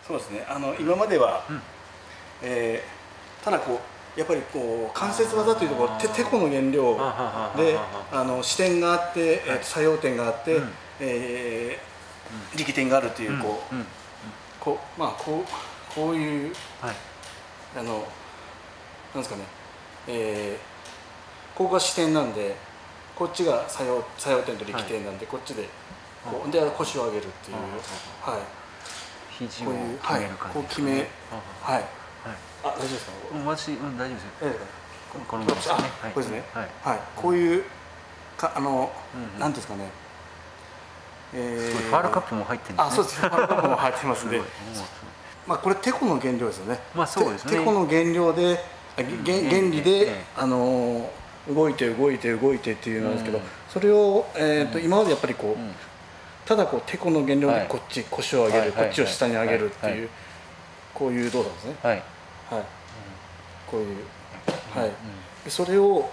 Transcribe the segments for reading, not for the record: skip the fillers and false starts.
そうですね。今までは、ただこうやっぱりこう関節技というところ、てこの原料で支点があって、作用点があって、力点があるというこういうなんですかね、ここが支点なんで、こっちが作用点と力点なんで、こっちでこうで腰を上げるっていう、はい。 肘を決める感じですかね。 こう決め、はい。あ、大丈夫ですか。 私、大丈夫ですよ。このままですね。 これですね。はい。こういうなんですかね。 ファールカップも入ってるんですね。 あ、そうです。ファールカップも入ってますんで。まあこれテコの原料ですよね。 まあそうですね。 テコの原料で原理で動いてっていうのなんですけど、それを今までやっぱりこうただこうテコの原料でこっち腰を上げる、こっちを下に上げるっていうこういう動作ですね。はい。こういうはい。それを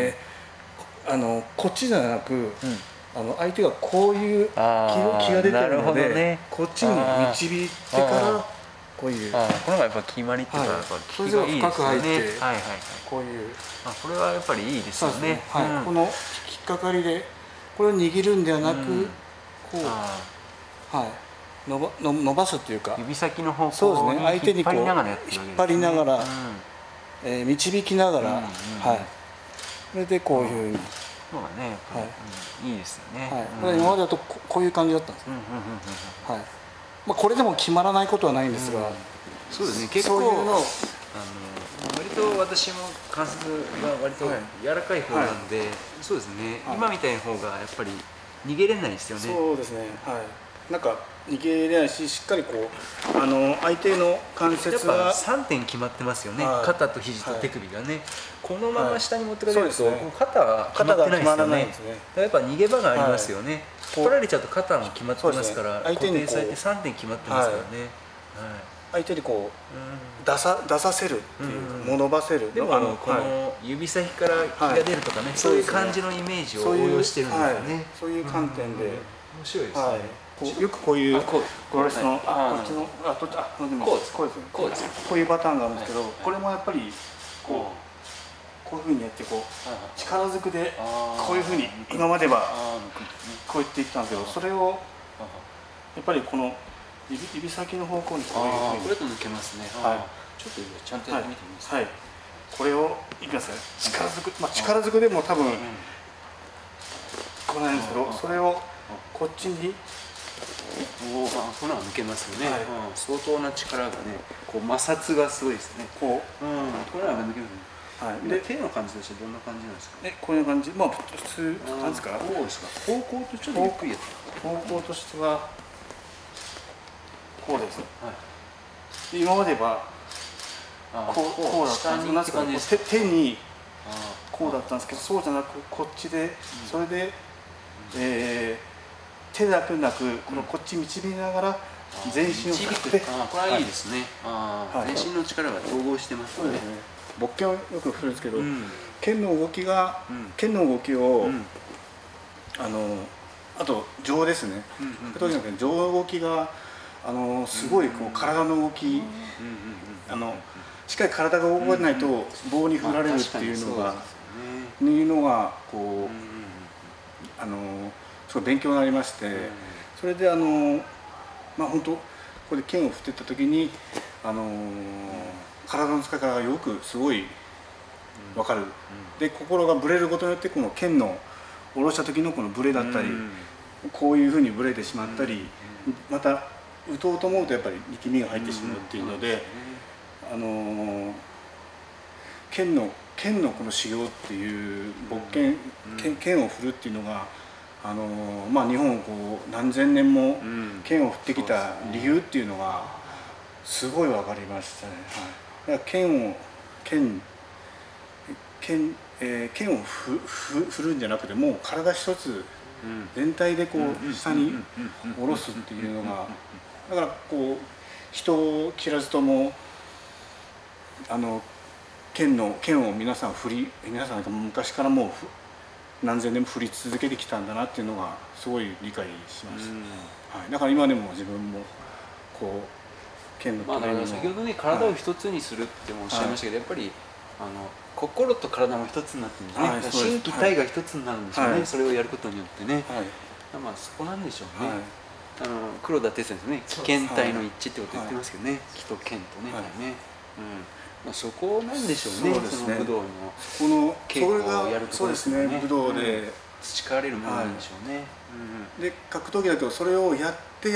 こっちじゃなく相手がこういう気が出てるのでこっちに導いてからこういう。 このがやっぱ決まりっていうか、 それで深く入ってこういう。 これはやっぱりいいですよね。 この引っかかりでこれを握るんではなくこう伸ばすっていうか、 指先の方向に引っ張りながらやってるわけですね。 引っ張りながら導きながら、はい。それでこういうふうに。 そうだね。いいですよね。 これ今までだとこういう感じだったんです。はい。まあこれでも決まらないことはないんですが、 そうですね。結構割と私も関節が割と柔らかい方なんで、そうですね。今みたいな方がやっぱり逃げれないですよね。 そうですね。はい。なんか逃げれないし、しっかりこう相手の関節がやっぱ3点決まってますよね。肩と肘と手首がね。このまま下に持ってかれると肩が決まってないですよね。やっぱ逃げ場がありますよね。取られちゃうと肩も決まってますから、固定されて3点決まってますからね。 相手にこう出させるっていう、伸ばせる。 でもこの指先から気が出るとかね、そういう感じのイメージを応用してるんですよね。 そういう観点で面白いですね。 よくこういうゴルフのこっちのこうですね。こういうパターンがあるんですけど、これもやっぱりこういうふうにやってこう力ずくでこういうふうに今まではこうやっていったんですけど、それをやっぱりこの指先の方向にこういうふうにこれと抜けますね。ちょっとちゃんとやってみてみます。 はい。これをいきますね。力ずくでも多分こうなんですけど、それをこっちにこれは抜けますよね。相当な力がね、こう摩擦がすごいですね。これは抜けますね。で手の感じとしてどんな感じなんですか。 こういう感じ。まあ普通なんですか。 方向とちょっとゆっくりやって方向としてはこうです。今まではこうだったんですけど、手にこうだったんですけど、そうじゃなくこっちで、それで手だけなくこっち導きながら全身を使って、 これはいいですね。全身の力が統合してますね。 勃起をよく振るんですけど、剣の動きをあと上ですね。上の動きがすごいこう体の動き、しっかり体が動かないと棒に振られるっていうのがこうすごい勉強になりまして、それでまあ本当ここで剣を振っていった時に体の使い方がよくすごい分かる。で心がぶれることによってこの剣の下ろした時のこのブレだったり、こういうふうにブレてしまったり、また打とうと思うとやっぱり力みが入ってしまうっていうので、剣のこの修行っていう剣を振るっていうのがまあ日本をこう何千年も剣を振ってきた理由っていうのがすごい分かりましたね。だから剣を振るんじゃなくて、もう体一つ全体でこう下に下ろすっていうのが、だからこう人を切らずとも剣を皆さんが昔からもう何千年も振り続けてきたんだなっていうのがすごい理解しました。だから今でも自分もこう剣のだから先ほどね、体を一つにするってもおっしゃいましたけど、やっぱり心と体も一つになってるんですね。心技体が一つになるんでしょうね、それをやることによってね。まあそこなんでしょうね。黒田哲也ですね、気剣体の一致ってこと言ってますけどね、気と剣とね。そこなんでしょうね、その武道の稽古をやるところですね。 武道で培われるものなんでしょうね。 で格闘技だとそれをやって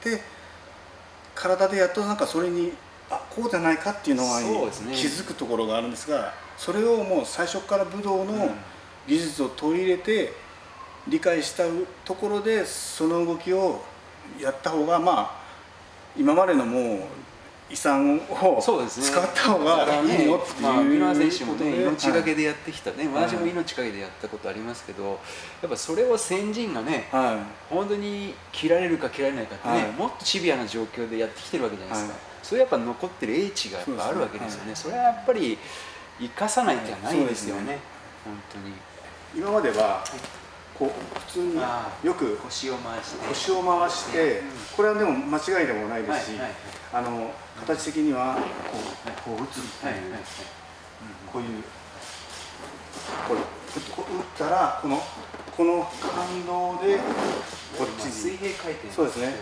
体でやっとなんかそれにこうじゃないかっていうのが気づくところがあるんですが、それをもう最初から武道の技術を取り入れて理解したところでその動きをやった方が、まあ今までのもう遺産を使った方がいいよっていう。 箕輪選手もね、命がけでやってきたね、私も命かけでやったことありますけど、やっぱそれを先人がね、本当に切られるか切られないかってね、もっとシビアな状況でやってきてるわけじゃないですか。それやっぱ残ってる英知がやっぱあるわけですよね。それはやっぱり生かさない手はないですよね、本当に。 今まではこう普通によく腰を回して、これはでも間違いでもないですし、形的にはこう打つっていう、こういう打ったらこの反動でこっちに水平回転、 そうですね、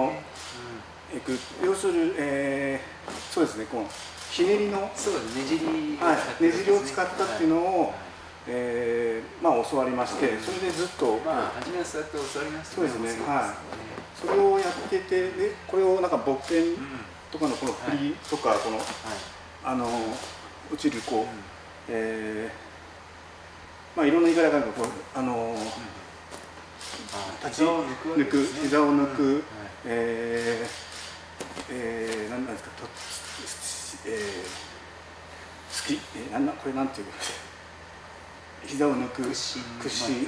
要するにそうですね、このひねりのねじりを使ったっていうのをまあ教わりまして、それでずっと初めはそうやって教わりました。 そうですね、それをやってて、でこれをなんか勃拳とかのこの振りとか、この落ちるこうまあいろんな言い方があるけど、膝を抜く何なんですか、これなんていうか、膝を抜く屈伸、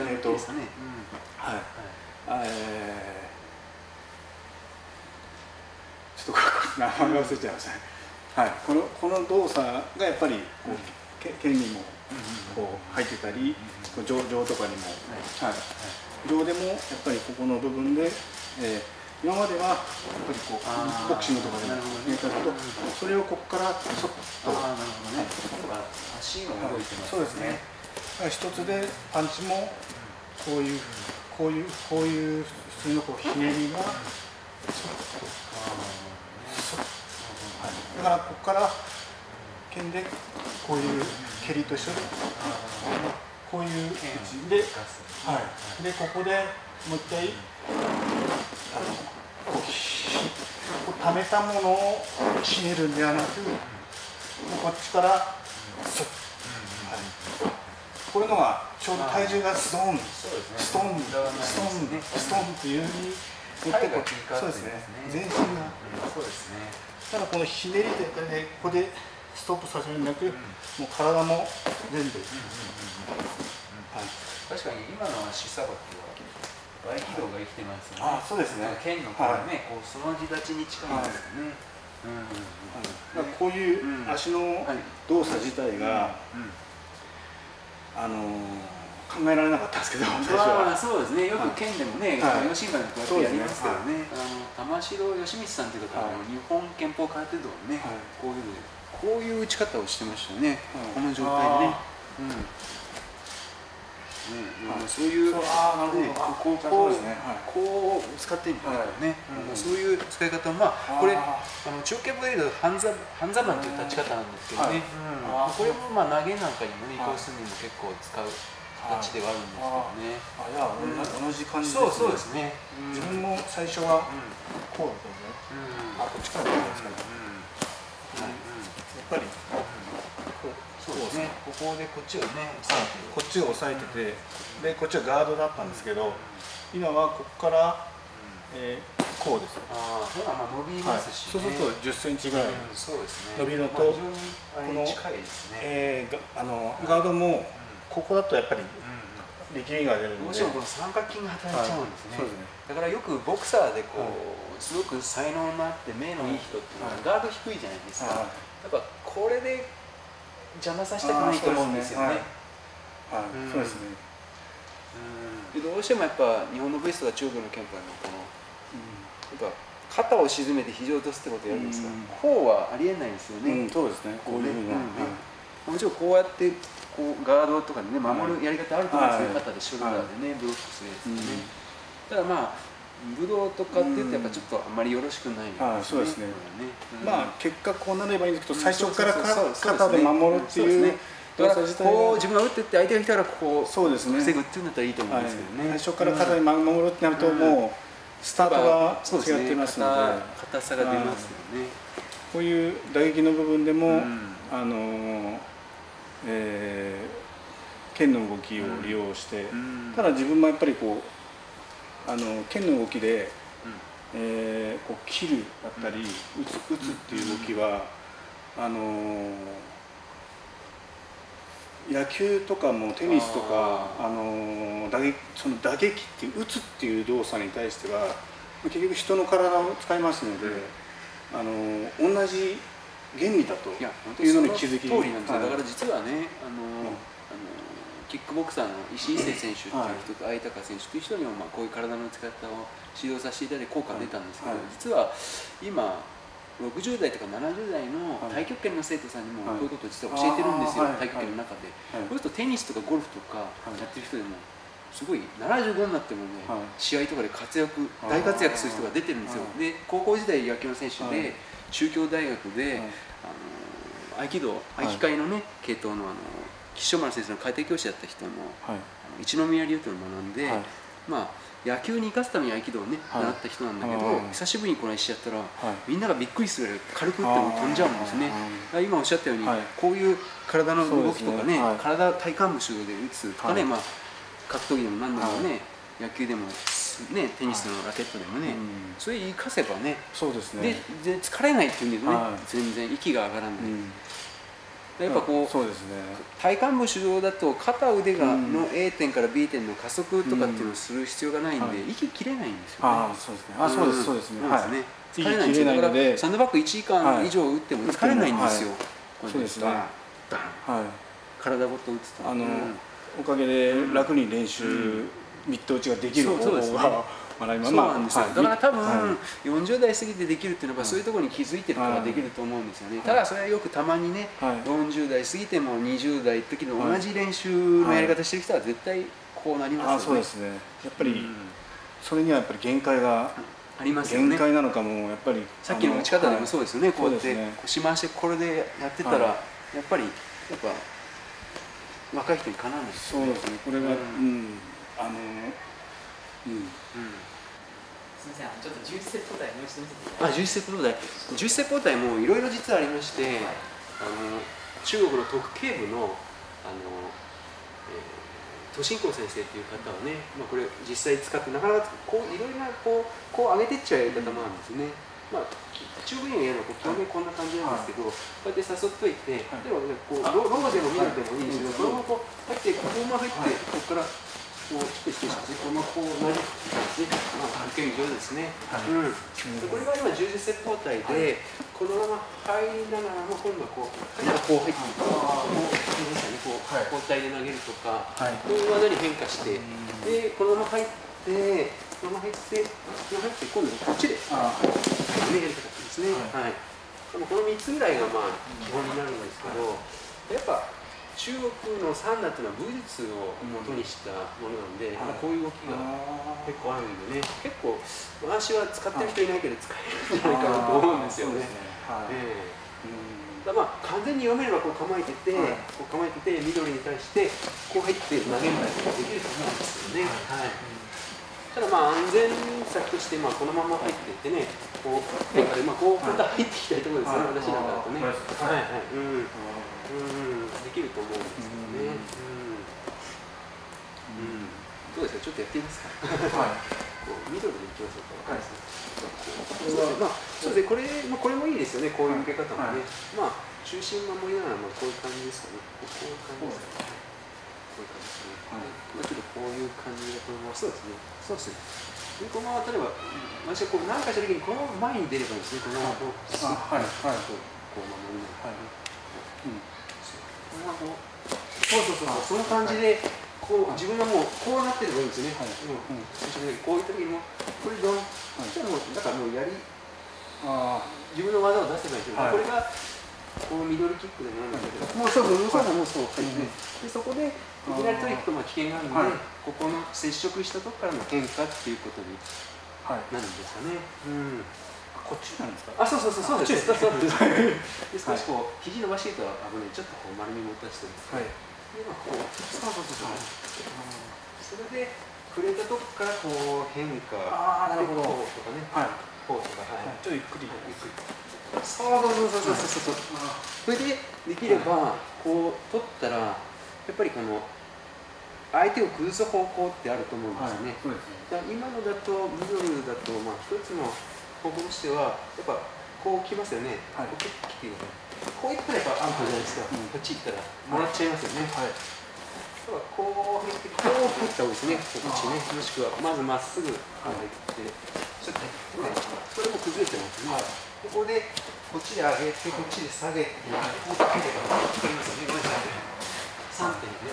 ちょっと名前忘れちゃいましたね。この動作がやっぱり剣にもこう入ってたり、上とかにも、上でもやっぱりここの部分で、今まではやっぱりこうボクシングとかでもやったけど、それをここからちょっと足が動いてますね。 そうですね。一つでパンチもこういう普通のこうひねりがだからここから剣でこういう蹴りと一緒でこういう位置で、ここでもう一回溜めたものをひねるんではなく、こっちからスッ、こういうのがちょうど体重がストンストンっていうふうに持ってこう、そうですね、全身が、 そうですね。 ただこのひねりでここでストップさせるんだけど、もう体も全部。 確かに今の足さばきは合気道が生きてますよね。 そうですね。 剣のこうね、こうその字立ちに近いんですよね。 こういう足の動作自体が考えられなかったんですけど、最初は。 そうですね。よく剣でもね、吉村でこうやってやりますけどね。玉城義光さんという方は日本拳法空手道のね、こういう打ち方をしてましたよね。この状態でね。そういうこう使ってるんですね。そういう使い方はこれ中堅ブレード半座マンという立ち方なんですけどね。これも投げなんかにもね移行するにも結構使う形ではあるんですけどね。 同じ感じですね。 そうですね。 自分も最初はこうだったんですね。こっちからですかね。やっぱりそうですね。ここでこっちをねこっちを押さえてて、でこっちはガードだったんですけど、今はここからこうです。 伸びますし、 そうすると10センチぐらい伸びるのと、このガードもここだとやっぱり力みが出るので、 どうしてもこの三角筋が働いちゃうんですね。だからよくボクサーでこうすごく才能のあって目のいい人っていうのはガード低いじゃないですか。やっぱこれで邪魔させたくないと思うんですよね。 そうですね。 どうしてもやっぱ日本の武士とか中国の憲法のこのやっぱ肩を沈めて肘を落とすってことをやるんですか。こうはありえないですよね。 そうですね。こういうふうな。 もちろんこうやってこうガードとかでね守るやり方あると思うんですよ。肩でショルダーでねブロックするやつですね。ただまあ武道とかっていうとやっぱちょっとあんまりよろしくないですね。 そうですね。まあ結果こうなればいいんですけど、最初から肩で守るっていうだからこう自分が打ってって相手が来たらこうそうですね。 防ぐっていうんだったらいいと思うんですけどね。 最初から肩で守るってなるともうスタートが違ってますので、 硬さが出ますよね。 こういう打撃の部分でも剣の動きを利用して、ただ自分もやっぱりこう剣の動きでこう切るだったり打つっていう動きは野球とかもテニスとかその打撃っていう打つっていう動作に対しては結局人の体を使いますので同じ原理だというのに気づき、 だから実はねキックボクサーの石井選手っていう人と相高選手という人にもこういう体の使い方を指導させていただいて効果が出たんですけど、実は今60代とか70代の太極拳の生徒さんにもこういうことを実は教えてるんですよ、太極拳の中で。そうするとテニスとかゴルフとかやってる人でもすごい75になってもね、試合とかで大活躍する人が出てるんですよ。で高校時代野球の選手で中京大学で合気会のね系統の岸丸先生の解体教師だった人の一宮流というのを学んで、野球に生かすために合気道をね習った人なんだけど、久しぶりにこの石やったらみんながびっくりするぐらい軽く打っても飛んじゃうんですね。今おっしゃったようにこういう体の動きとかね、体幹部主導で打つとかね、格闘技でも何でもね、野球でもね、テニスのラケットでもね、それ生かせばね、で疲れないっていうんですね、全然息が上がらない。やっぱこう体幹部主導だと肩腕の A 点から B 点の加速とかっていうのをする必要がないんで息切れないんですよね。 そうですね。 疲れないんですよ。だからサンドバッグ1時間以上打っても疲れないんですよ。 そうですね。 体ごと打つとおかげで楽に練習ミット打ちができる方法がそうなんですよ。だから多分40代過ぎてできるっていうのはそういうところに気づいてるからできると思うんですよね。ただそれはよくたまにね、40代過ぎても20代の時の同じ練習のやり方してる人は絶対こうなりますよね。 そうですね。やっぱりそれにはやっぱり限界がありますよね。 限界なのかもやっぱりさっきの打ち方でもそうですよね。こうやって腰回してこれでやってたらやっぱ若い人にかなわないですよね。 そうですね。これがすみません、ちょっと11セット台もう一度見せてください。 11セット台、11セット台もいろいろ実はありまして、中国の特警部の都心光先生という方はね、これ実際使ってなかなかこういろいろなこう上げてっちゃうやり方もあるんですね。中部員がやるのは基本的にこんな感じなんですけど、こうやって誘っといて、例えばこうローでも緑でもいいんですけど、そのままこう入ってここも入ってここからこうちょっと失礼しますね。このこうなりですね。受け身上手ですね。これが今充実性交代でこのまま入りながらも今度はこう入ってこう交代で投げるとか、こういう技に変化して、でこのまま入って、このまま入って、今度こっちでやり方ですね。この3つぐらいが基本になるんですけど、やっぱ中国のサンダっていうのは武術を元にしたものなんで、こういう動きが結構あるんでね、結構私は使ってる人いないけど使えるんじゃないかなと思うんですよね。完全に読めればこう構えてて、緑に対してこう入って投げることができると思うんですよね。ただ安全策としてこのまま入っていってね、こう変化でこうまた入っていきたいところですね、私なんかだとね。できると思うんですけどね。どうですか、ちょっとやってみますか。ミドルでいきましょうか。そうですね、これもいいですよね、こういう受け方もね。中心守りながらこういう感じですかね。こういう感じですかね。こういう感じですね。ちょっとこういう感じで、このまま、そうですね。そうですね。このまま例えば、私が何かしたときにこの前に出ればいいですね。このままこう、こう守りながら。その感じでこう自分がもうこうなってればいいんですよね。こういう時にもこれドン。そしたらもうだからもうやり自分の技を出せばいいんですよ、これがこうミドルキックでもなんだけど、もうそうでそこでいきなり取りに行くと危険があるので、ここの接触したとこからの変化っていうことになるんですかね。 こっちなんですか。 そうです。で少しこう肘伸ばしていると危ない、ちょっとこう丸み持たせてですね。でこうそれで触れたとこからこう変化、 なるほど。 こうとかね、こうとか、 ちょっとゆっくり。 そうそれでできればこう取ったらやっぱりこの相手を崩す方向ってあると思うんですよね。だから今のだとミドルだと一つの方向としてはやっぱこう来ますよね。こういったらやっぱアウトじゃないですか。こっち行ったらもらっちゃいますよね。こう入ってこう振った方がいいですね。こっちね、もしくはまずまっすぐ入ってちょっとこれも崩れてますね。ここでこっちで上げてこっちで下げてこうかけてかかりますよね。3点で。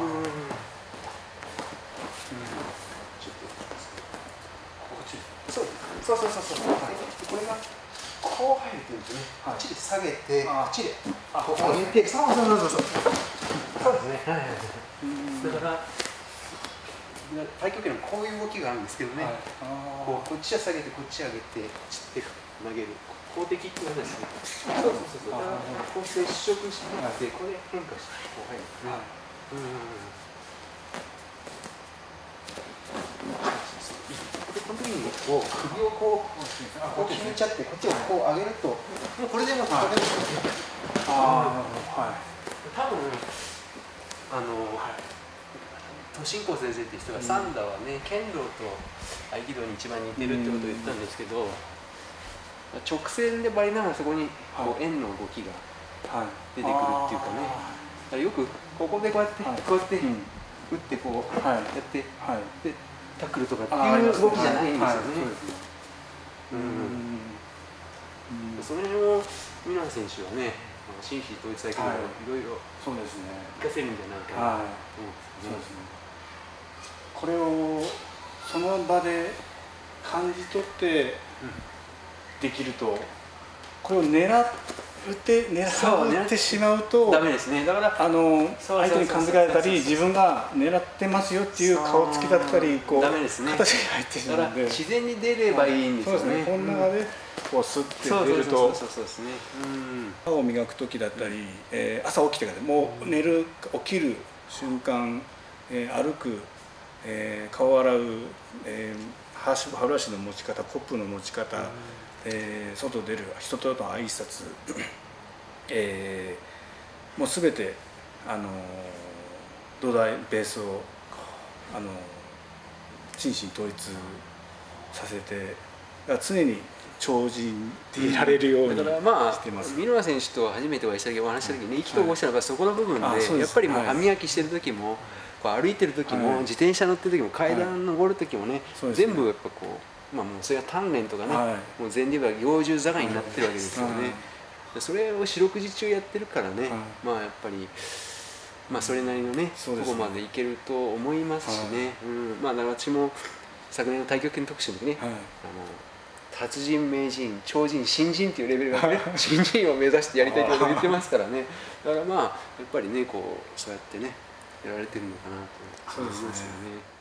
そうこれがこう入るというんですね。こっちで下げてこっちでこう上げてそうですね。だから太極拳のこういう動きがあるんですけどね、こっちは下げてこっち上げてちって投げる公的ってことですね。そうだからこう接触していってこれ変化してこう入る。この時にこう首をこう決めちゃってこっちをこう上げるともうこれでも叩けるんですよね。多分都心高先生っていう人がサンダーはね、剣道と合気道に一番似てるってことを言ったんですけど、直線でバリながらそこにこう円の動きが出てくるっていうかね、よくここでこうやって打ってこうやってでタックルとかっていう動きじゃないんですよね。その辺をミラー選手はね、紳士統一だけどいろいろ活かせるんじゃないかなと思うんですね。 これをその場で感じ取ってできると、これを狙ってしまうとダメですね。だから相手に感づかれたり、自分が狙ってますよっていう顔つきだったり、こう形に入ってしまうので、 自然に出ればいいんですよね。 この中でこうスッて出ると、歯を磨く時だったり、朝起きてからもう起きる瞬間、歩く、顔を洗う、歯ブラシの持ち方、コップの持ち方、外出る人との挨拶、もう全て土台ベースを心身統一させて、常に超人でいられるようにしてます。 箕輪選手と初めてお会いした時お話した時に意気投合したのがそこの部分で、やっぱりもう歯磨きしてる時も歩いてる時も自転車乗ってる時も階段登る時もね、全部やっぱこうもうそれは鍛錬とかね、もう禅で言えば行住座がになってるわけですよね。それを四六時中やってるからね、やっぱりそれなりのねとこまでいけると思いますしね。私も昨年の太極拳特集の時ね、達人、名人、超人、新人っていうレベルがね新人を目指してやりたいと言ってますからね。だからやっぱりねそうやってねやられてるのかなと思いますよね。